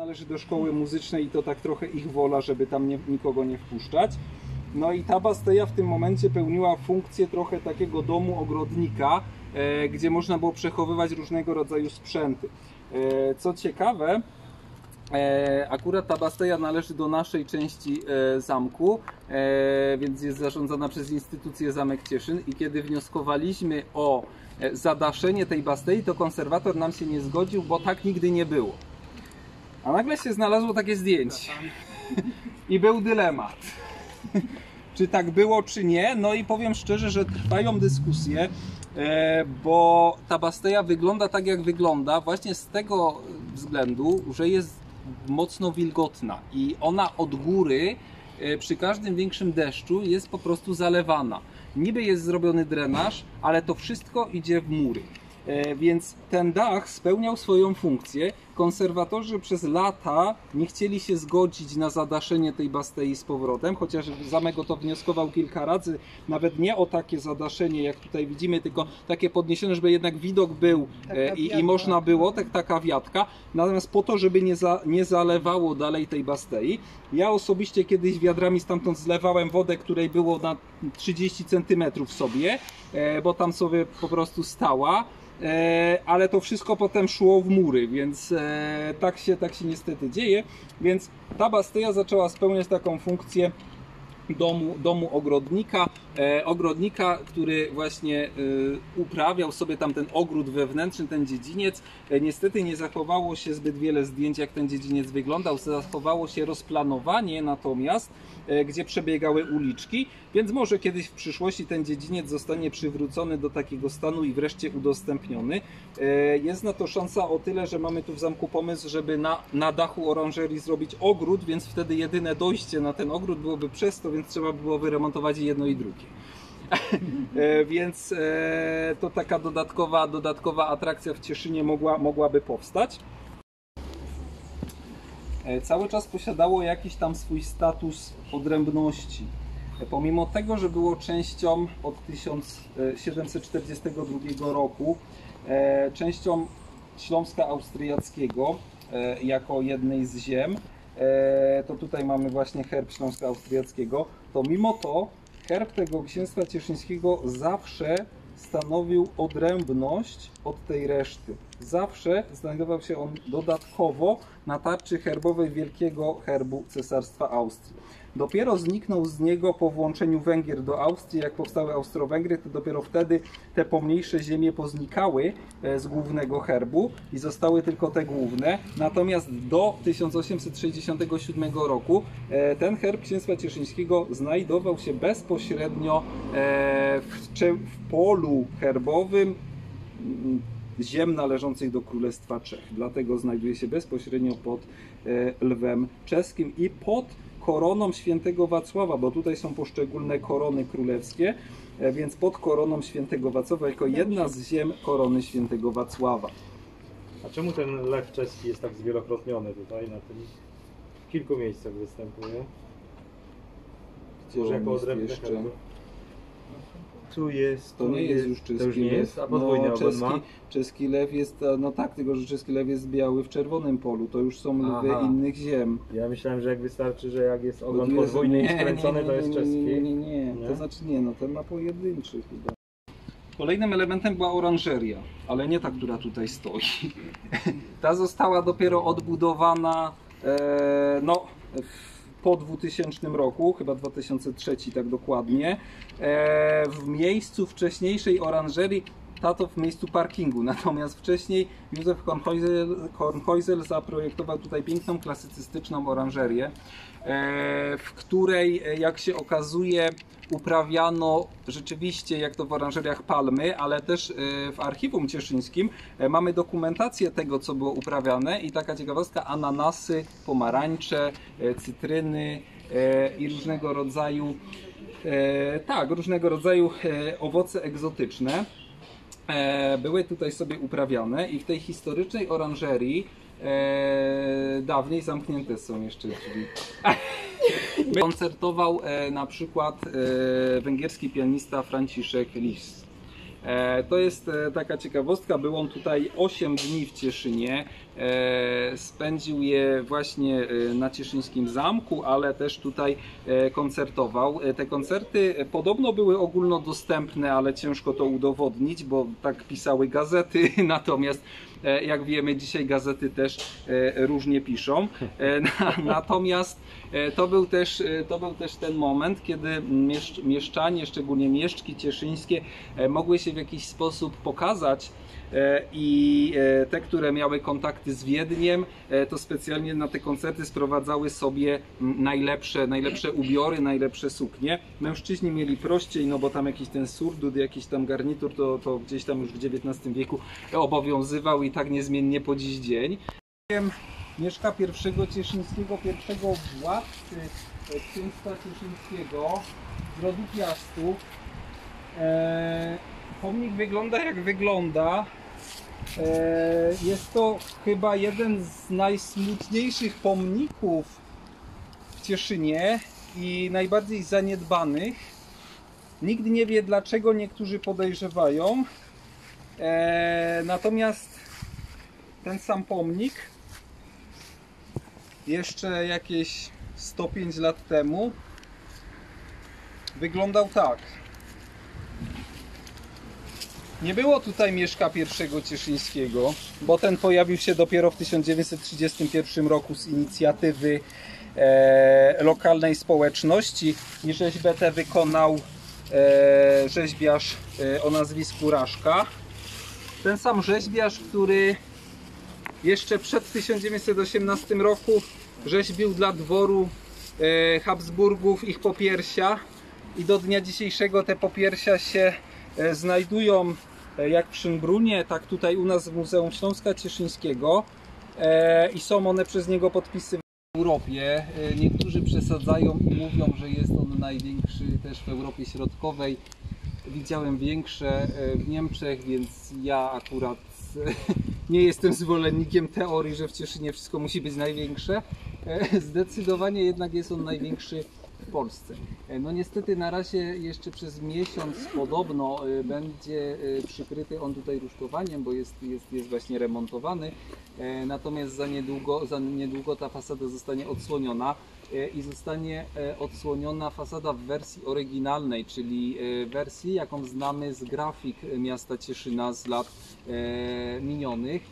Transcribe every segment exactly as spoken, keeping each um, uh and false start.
należy do szkoły muzycznej i to tak trochę ich wola, żeby tam nie, nikogo nie wpuszczać. No i ta Basteja w tym momencie pełniła funkcję trochę takiego domu ogrodnika, e, gdzie można było przechowywać różnego rodzaju sprzęty. E, co ciekawe, e, akurat ta Basteja należy do naszej części e, zamku, e, więc jest zarządzana przez instytucję Zamek Cieszyn i kiedy wnioskowaliśmy o zadaszenie tej Bastei, to konserwator nam się nie zgodził, bo tak nigdy nie było. A nagle się znalazło takie zdjęcie i był dylemat. Czy tak było, czy nie? No i powiem szczerze, że trwają dyskusje, bo ta Basteja wygląda tak, jak wygląda właśnie z tego względu, że jest mocno wilgotna i ona od góry przy każdym większym deszczu jest po prostu zalewana. Niby jest zrobiony drenaż, ale to wszystko idzie w mury. Więc ten dach spełniał swoją funkcję. Konserwatorzy przez lata nie chcieli się zgodzić na zadaszenie tej Bastei z powrotem, chociaż zamek o to wnioskował kilka razy, nawet nie o takie zadaszenie, jak tutaj widzimy, tylko takie podniesione, żeby jednak widok był i, i można było, tak, taka wiatka, natomiast po to, żeby nie, za, nie zalewało dalej tej Bastei. Ja osobiście kiedyś wiadrami stamtąd zlewałem wodę, której było na trzydzieści centymetrów sobie, bo tam sobie po prostu stała. Ale to wszystko potem szło w mury, więc tak się, tak się niestety dzieje. Więc ta Basteja zaczęła spełniać taką funkcję domu, domu ogrodnika, e, ogrodnika, który właśnie e, uprawiał sobie tam ten ogród wewnętrzny, ten dziedziniec. E, niestety nie zachowało się zbyt wiele zdjęć, jak ten dziedziniec wyglądał. Zachowało się rozplanowanie natomiast, e, gdzie przebiegały uliczki, więc może kiedyś w przyszłości ten dziedziniec zostanie przywrócony do takiego stanu i wreszcie udostępniony. E, jest na to szansa o tyle, że mamy tu w zamku pomysł, żeby na, na dachu oranżerii zrobić ogród, więc wtedy jedyne dojście na ten ogród byłoby przez to, więc trzeba było wyremontować jedno i drugie. e, więc e, to taka dodatkowa, dodatkowa atrakcja w Cieszynie mogła, mogłaby powstać. E, cały czas posiadało jakiś tam swój status odrębności. E, pomimo tego, że było częścią od tysiąc siedemset czterdziestego drugiego roku, e, częścią Śląska Austriackiego e, jako jednej z ziem, to tutaj mamy właśnie herb Śląska Austriackiego, to mimo to herb tego księstwa cieszyńskiego zawsze stanowił odrębność od tej reszty. Zawsze znajdował się on dodatkowo na tarczy herbowej wielkiego herbu Cesarstwa Austrii. Dopiero zniknął z niego po włączeniu Węgier do Austrii, jak powstały Austro-Węgry, to dopiero wtedy te pomniejsze ziemie poznikały z głównego herbu i zostały tylko te główne. Natomiast do tysiąc osiemset sześćdziesiątego siódmego roku ten herb księstwa cieszyńskiego znajdował się bezpośrednio w, w polu herbowym ziem należących do Królestwa Czech. Dlatego znajduje się bezpośrednio pod Lwem Czeskim i pod koroną świętego Wacława, bo tutaj są poszczególne korony królewskie, więc pod koroną świętego Wacława jako jedna z ziem korony świętego Wacława. A czemu ten lew czeski jest tak zwielokrotniony tutaj na tym? W kilku miejscach występuje. Gdzie może jako odrębny jeszcze? Tu jest, to nie jest już czeski to już nie lew. Jest, a podwójny no, czeski, ma? Czeski lew jest, no tak, tylko że czeski lew jest biały w czerwonym polu, to już są lwy Aha. innych ziem. Ja myślałem, że jak wystarczy, że jak jest ogon podwójny i skręcony, to jest czeski. Nie, nie, nie, nie, to znaczy nie, no ten ma pojedynczy chyba. Kolejnym elementem była oranżeria, ale nie ta, która tutaj stoi. Ta została dopiero odbudowana e, no, po dwutysięcznym roku, chyba dwa tysiące trzeci tak dokładnie, e, w miejscu wcześniejszej oranżerii, tato w miejscu parkingu, natomiast wcześniej Józef Kornhäusel, Kornhäusel zaprojektował tutaj piękną, klasycystyczną oranżerię, e, w której, jak się okazuje, uprawiano rzeczywiście, jak to w oranżeriach, palmy, ale też w archiwum cieszyńskim mamy dokumentację tego, co było uprawiane i taka ciekawostka, ananasy, pomarańcze, cytryny i różnego rodzaju, tak, różnego rodzaju owoce egzotyczne były tutaj sobie uprawiane i w tej historycznej oranżerii e, dawniej zamknięte są jeszcze drzwi. Koncertował e, na przykład e, węgierski pianista Franciszek Liszt. To jest taka ciekawostka, był on tutaj osiem dni w Cieszynie, spędził je właśnie na cieszyńskim zamku, ale też tutaj koncertował. Te koncerty podobno były ogólnodostępne, ale ciężko to udowodnić, bo tak pisały gazety, natomiast jak wiemy, dzisiaj gazety też różnie piszą. Natomiast to był też, to był też ten moment, kiedy mieszczanie, szczególnie mieszczki cieszyńskie, mogły się w jakiś sposób pokazać i te, które miały kontakty z Wiedniem, to specjalnie na te koncerty sprowadzały sobie najlepsze, najlepsze ubiory, najlepsze suknie. Mężczyźni mieli prościej, no bo tam jakiś ten surdut, jakiś tam garnitur, to, to gdzieś tam już w dziewiętnastym wieku obowiązywał i tak niezmiennie po dziś dzień. Mieszka pierwszego Cieszyńskiego, pierwszego władcy księstwa cieszyńskiego z rodu Piastów. Eee, pomnik wygląda jak wygląda. Eee, jest to chyba jeden z najsmutniejszych pomników w Cieszynie i najbardziej zaniedbanych. Nikt nie wie, dlaczego, niektórzy podejrzewają. Eee, natomiast ten sam pomnik jeszcze jakieś sto pięć lat temu wyglądał tak. Nie było tutaj Mieszka pierwszego Cieszyńskiego, bo ten pojawił się dopiero w tysiąc dziewięćset trzydziestym pierwszym roku z inicjatywy e, lokalnej społeczności i rzeźbę tę wykonał e, rzeźbiarz e, o nazwisku Raszka. Ten sam rzeźbiarz, który jeszcze przed tysiąc dziewięćset osiemnastym roku rzeźbił dla dworu e, Habsburgów ich popiersia i do dnia dzisiejszego te popiersia się e, znajdują e, jak przy Szynbrunie, tak tutaj u nas w Muzeum Śląska Cieszyńskiego e, i są one przez niego podpisywane w Europie. E, niektórzy przesadzają i mówią, że jest on największy też w Europie Środkowej. Widziałem większe w Niemczech, więc ja akurat nie jestem zwolennikiem teorii, że w Cieszynie wszystko musi być największe. Zdecydowanie jednak jest on największy w Polsce. No niestety na razie jeszcze przez miesiąc podobno będzie przykryty on tutaj rusztowaniem, bo jest, jest, jest właśnie remontowany. Natomiast za niedługo, za niedługo ta fasada zostanie odsłoniona i zostanie odsłoniona fasada w wersji oryginalnej, czyli wersji, jaką znamy z grafik miasta Cieszyna z lat minionych.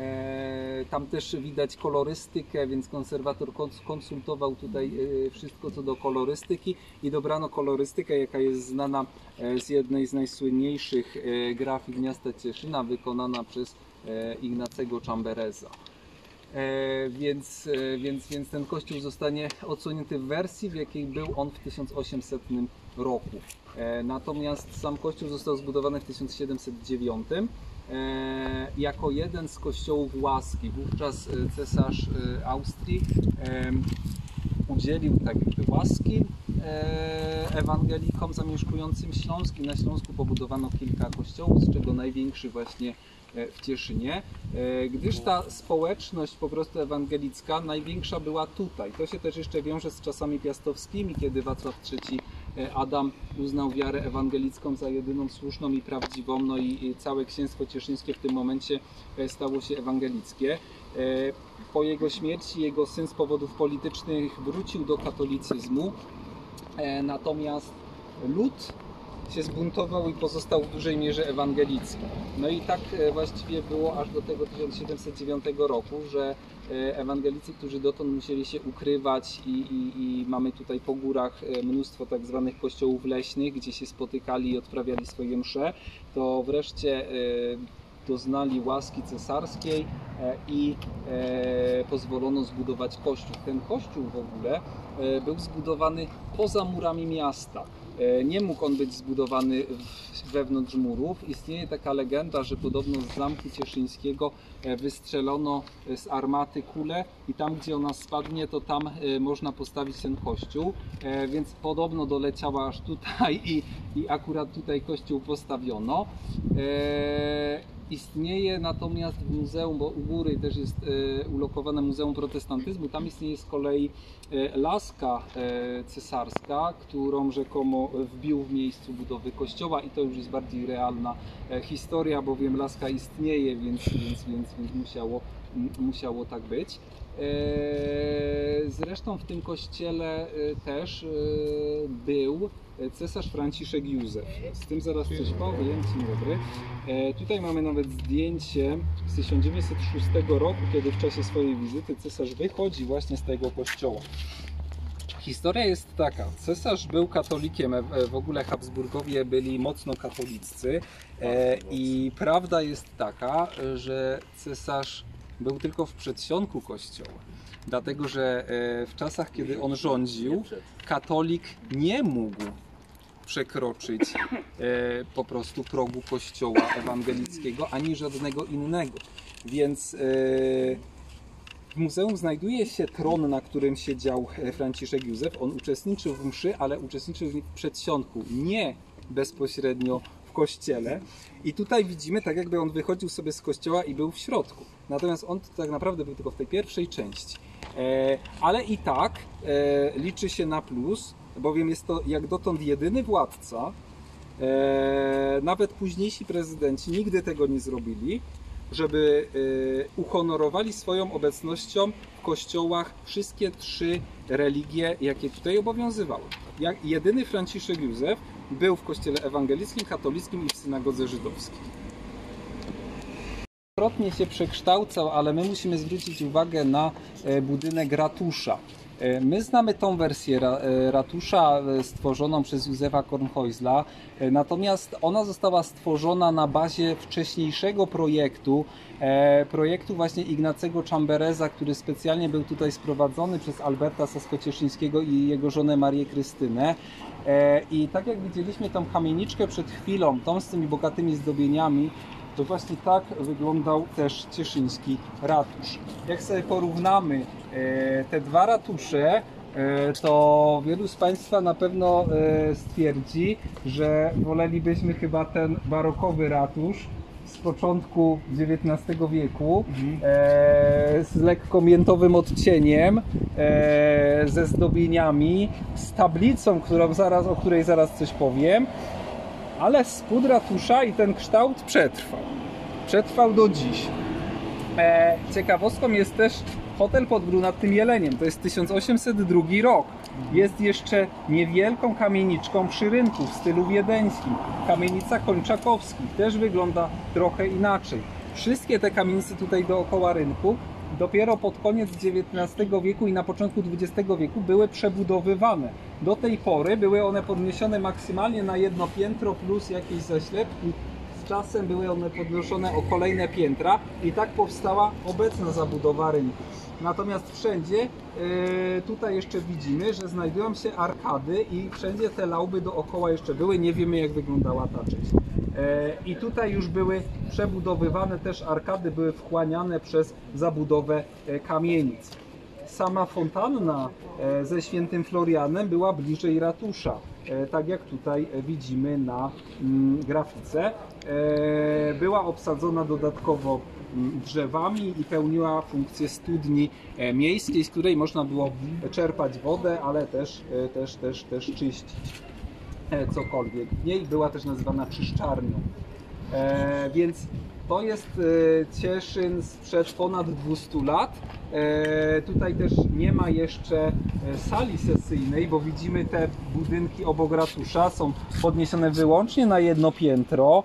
Tam też widać kolorystykę, więc konserwator konsultował tutaj wszystko co do kolorystyki i dobrano kolorystykę, jaka jest znana z jednej z najsłynniejszych grafik miasta Cieszyna, wykonana przez Ignacego Chambereza. E, więc, e, więc, więc ten kościół zostanie odsłonięty w wersji, w jakiej był on w tysiąc osiemsetnym roku. E, natomiast sam kościół został zbudowany w tysiąc siedemset dziewiątym e, jako jeden z kościołów łaski. Wówczas cesarz e, Austrii e, udzielił tak jakby łaski e, ewangelikom zamieszkującym Śląsk i na Śląsku pobudowano kilka kościołów, z czego największy właśnie w Cieszynie, gdyż ta społeczność po prostu ewangelicka największa była tutaj. To się też jeszcze wiąże z czasami piastowskimi, kiedy Wacław trzeci Adam uznał wiarę ewangelicką za jedyną słuszną i prawdziwą, no i całe księstwo cieszyńskie w tym momencie stało się ewangelickie. Po jego śmierci jego syn z powodów politycznych wrócił do katolicyzmu, natomiast lud się zbuntował i pozostał w dużej mierze ewangelicki. No i tak właściwie było aż do tego tysiąc siedemset dziewiątego roku, że ewangelicy, którzy dotąd musieli się ukrywać i, i, i mamy tutaj po górach mnóstwo tak zwanych kościołów leśnych, gdzie się spotykali i odprawiali swoje msze, to wreszcie doznali łaski cesarskiej i pozwolono zbudować kościół. Ten kościół w ogóle był zbudowany poza murami miasta. Nie mógł on być zbudowany wewnątrz murów. Istnieje taka legenda, że podobno z zamku cieszyńskiego wystrzelono z armaty kulę i tam, gdzie ona spadnie, to tam można postawić ten kościół, więc podobno doleciała aż tutaj i, i akurat tutaj kościół postawiono. Istnieje natomiast w muzeum, bo u góry też jest e, ulokowane Muzeum Protestantyzmu, tam istnieje z kolei e, laska e, cesarska, którą rzekomo wbił w miejscu budowy kościoła i to już jest bardziej realna historia, bowiem laska istnieje, więc, więc, więc, więc musiało, musiało tak być. Zresztą w tym kościele też był cesarz Franciszek Józef. Z tym zaraz coś powiem, dzień dobry. Tutaj mamy nawet zdjęcie z tysiąc dziewięćset szóstego roku, kiedy w czasie swojej wizyty cesarz wychodzi właśnie z tego kościoła. Historia jest taka, cesarz był katolikiem, w ogóle Habsburgowie byli mocno katoliccy i prawda jest taka, że cesarz był tylko w przedsionku kościoła, dlatego że w czasach, kiedy on rządził, katolik nie mógł przekroczyć po prostu progu kościoła ewangelickiego ani żadnego innego, więc w muzeum znajduje się tron, na którym siedział Franciszek Józef. On uczestniczył w mszy, ale uczestniczył w przedsionku, nie bezpośrednio w kościele. I tutaj widzimy, tak jakby on wychodził sobie z kościoła i był w środku. Natomiast on tak naprawdę był tylko w tej pierwszej części. E, ale i tak e, liczy się na plus, bowiem jest to jak dotąd jedyny władca, e, nawet późniejsi prezydenci nigdy tego nie zrobili, żeby y, uhonorowali swoją obecnością w kościołach wszystkie trzy religie, jakie tutaj obowiązywały. Jak jedyny Franciszek Józef był w kościele ewangelickim, katolickim i w synagodze żydowskiej. Wielokrotnie się przekształcał, ale my musimy zwrócić uwagę na budynek ratusza. My znamy tą wersję ratusza stworzoną przez Józefa Kornhäusla, natomiast ona została stworzona na bazie wcześniejszego projektu, projektu właśnie Ignacego Chambereza, który specjalnie był tutaj sprowadzony przez Alberta Sasko-Cieszyńskiego i jego żonę Marię Krystynę. I tak jak widzieliśmy tą kamieniczkę przed chwilą, tą z tymi bogatymi zdobieniami, to właśnie tak wyglądał też cieszyński ratusz. Jak sobie porównamy te dwa ratusze, to wielu z Państwa na pewno stwierdzi, że wolelibyśmy chyba ten barokowy ratusz z początku dziewiętnastego wieku, mhm. z lekko miętowym odcieniem, ze zdobieniami, z tablicą, którą zaraz, o której zaraz coś powiem. Ale spód ratusza i ten kształt przetrwał. Przetrwał do dziś. E, ciekawostką jest też hotel pod Brunatnym Jeleniem. To jest tysiąc osiemset drugi rok. Jest jeszcze niewielką kamieniczką przy rynku w stylu wiedeńskim. Kamienica Kończakowskich też wygląda trochę inaczej. Wszystkie te kamienice tutaj dookoła rynku dopiero pod koniec dziewiętnastego wieku i na początku dwudziestego wieku były przebudowywane. Do tej pory były one podniesione maksymalnie na jedno piętro plus jakieś zaślepki. Z czasem były one podnoszone o kolejne piętra i tak powstała obecna zabudowa rynku. Natomiast wszędzie tutaj jeszcze widzimy, że znajdują się arkady i wszędzie te lauby dookoła jeszcze były. Nie wiemy, jak wyglądała ta część. I tutaj już były przebudowywane też arkady, były wchłaniane przez zabudowę kamienic. Sama fontanna ze Świętym Florianem była bliżej ratusza, tak jak tutaj widzimy na grafice. Była obsadzona dodatkowo drzewami i pełniła funkcję studni miejskiej, z której można było czerpać wodę, ale też, też, też, też czyścić cokolwiek. W niej była też nazywana czyszczarnią. E, więc to jest e, Cieszyn sprzed ponad dwustu lat. E, tutaj też nie ma jeszcze sali sesyjnej, bo widzimy te budynki obok ratusza są podniesione wyłącznie na jedno piętro.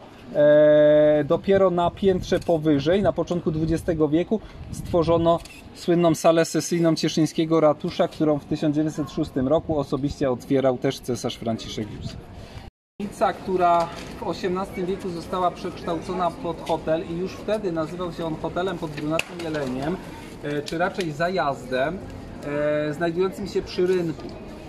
E, dopiero na piętrze powyżej, na początku dwudziestego wieku, stworzono słynną salę sesyjną Cieszyńskiego ratusza, którą w tysiąc dziewięćset szóstym roku osobiście otwierał też cesarz Franciszek Józef. Kamienica, która w osiemnastym wieku została przekształcona pod hotel i już wtedy nazywał się on hotelem pod Brunatnym Jeleniem, czy raczej zajazdem, znajdującym się przy rynku.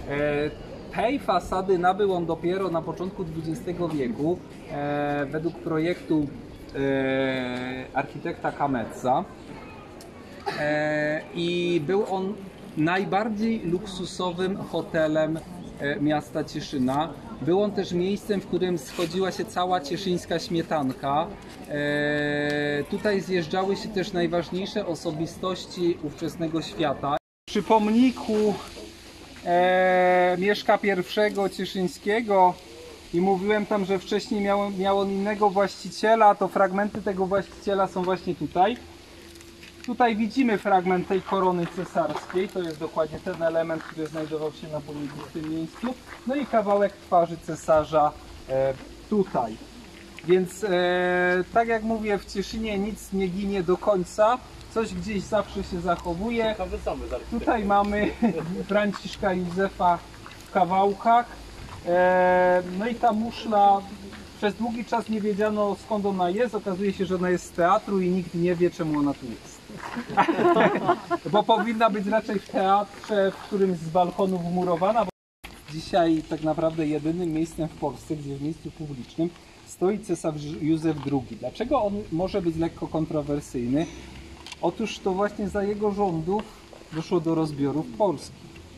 Tej fasady nabył on dopiero na początku dwudziestego wieku według projektu architekta Kametza i był on najbardziej luksusowym hotelem miasta Cieszyna. Był on też miejscem, w którym schodziła się cała cieszyńska śmietanka. E, tutaj zjeżdżały się też najważniejsze osobistości ówczesnego świata. Przy pomniku e, Mieszka pierwszego Cieszyńskiego i mówiłem tam, że wcześniej miał, miał on innego właściciela, to fragmenty tego właściciela są właśnie tutaj. Tutaj widzimy fragment tej korony cesarskiej, to jest dokładnie ten element, który znajdował się na pomniku w tym miejscu. No i kawałek twarzy cesarza e, tutaj. Więc e, tak jak mówię, w Cieszynie nic nie ginie do końca, coś gdzieś zawsze się zachowuje. Tutaj mamy Franciszka Józefa w kawałkach. E, no i ta muszla, przez długi czas nie wiedziano skąd ona jest, okazuje się, że ona jest z teatru i nikt nie wie, czemu ona tu jest. Bo powinna być raczej w teatrze, w którymś z balkonów wmurowana. Dzisiaj tak naprawdę jedynym miejscem w Polsce, gdzie w miejscu publicznym stoi cesarz Józef drugi. Dlaczego on może być lekko kontrowersyjny? Otóż to właśnie za jego rządów doszło do rozbiorów Polski.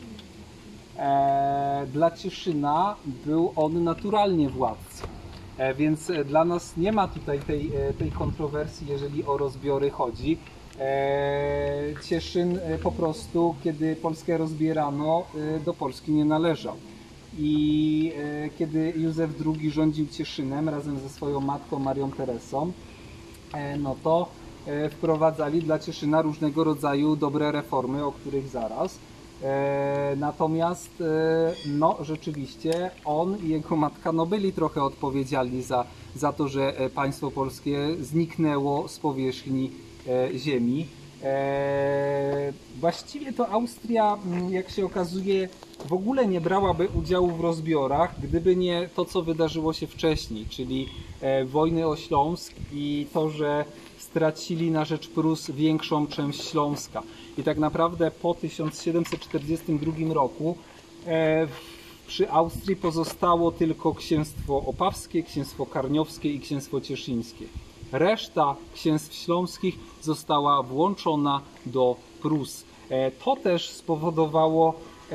Eee, dla Cieszyna był on naturalnie władcą, eee, więc dla nas nie ma tutaj tej, tej kontrowersji, jeżeli o rozbiory chodzi. Eee, Cieszyn po prostu, kiedy Polskę rozbierano, do Polski nie należał. I e, kiedy Józef drugi rządził Cieszynem razem ze swoją matką Marią Teresą, e, no to e, wprowadzali dla Cieszyna różnego rodzaju dobre reformy, o których zaraz. E, natomiast e, no rzeczywiście on i jego matka no byli trochę odpowiedzialni za, za to, że państwo polskie zniknęło z powierzchni e, ziemi. Eee, właściwie to Austria, jak się okazuje, w ogóle nie brałaby udziału w rozbiorach, gdyby nie to, co wydarzyło się wcześniej, czyli e, wojny o Śląsk i to, że stracili na rzecz Prus większą część Śląska. I tak naprawdę po tysiąc siedemset czterdziestym drugim roku e, przy Austrii pozostało tylko księstwo opawskie, księstwo karniowskie i księstwo cieszyńskie. Reszta księstw śląskich została włączona do Prus. To też spowodowało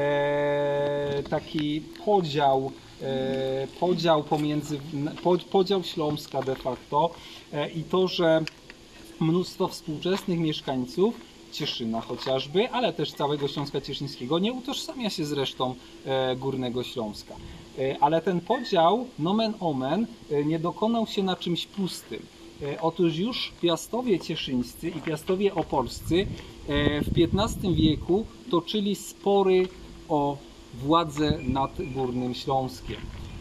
taki podział, podział pomiędzy, podział Śląska de facto i to, że mnóstwo współczesnych mieszkańców Cieszyna chociażby, ale też całego Śląska Cieszyńskiego nie utożsamia się z resztą Górnego Śląska. Ale ten podział, nomen omen, nie dokonał się na czymś pustym. Otóż już Piastowie cieszyńscy i Piastowie opolscy w piętnastym wieku toczyli spory o władzę nad Górnym Śląskiem.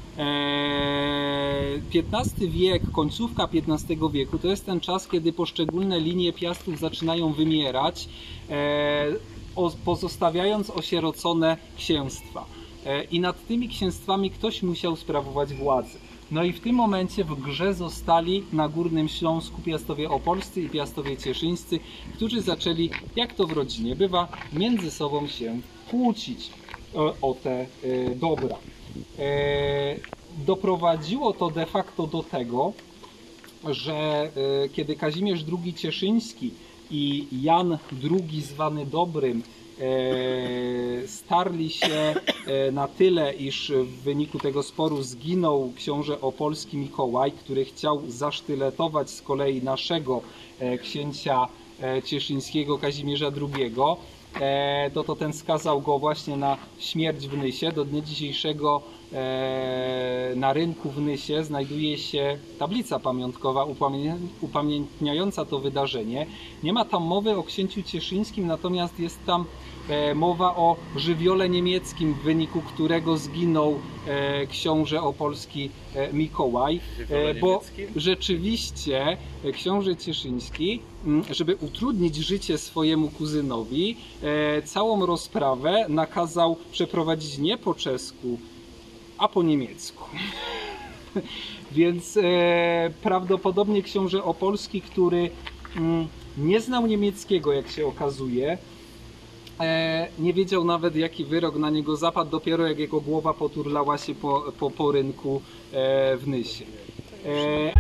piętnasty wiek, końcówka piętnastego wieku to jest ten czas, kiedy poszczególne linie Piastów zaczynają wymierać, pozostawiając osierocone księstwa. I nad tymi księstwami ktoś musiał sprawować władzę. No i w tym momencie w grze zostali na Górnym Śląsku Piastowie opolscy i Piastowie cieszyńscy, którzy zaczęli, jak to w rodzinie bywa, między sobą się kłócić o te dobra. Doprowadziło to de facto do tego, że kiedy Kazimierz drugi Cieszyński i Jan drugi zwany Dobrym starli się na tyle, iż w wyniku tego sporu zginął książę opolski Mikołaj, który chciał zasztyletować z kolei naszego księcia cieszyńskiego Kazimierza drugiego, to, to ten skazał go właśnie na śmierć w Nysie. Do dnia dzisiejszego na rynku w Nysie znajduje się tablica pamiątkowa upamiętniająca to wydarzenie. Nie ma tam mowy o księciu cieszyńskim, natomiast jest tam mowa o żywiole niemieckim, w wyniku którego zginął książę opolski Mikołaj, bo rzeczywiście książę cieszyński, żeby utrudnić życie swojemu kuzynowi, całą rozprawę nakazał przeprowadzić nie po czesku, a po niemiecku. Więc e, prawdopodobnie książę opolski, który mm, nie znał niemieckiego, jak się okazuje, e, nie wiedział nawet, jaki wyrok na niego zapadł, dopiero jak jego głowa poturlała się po, po, po rynku e, w Nysie. E,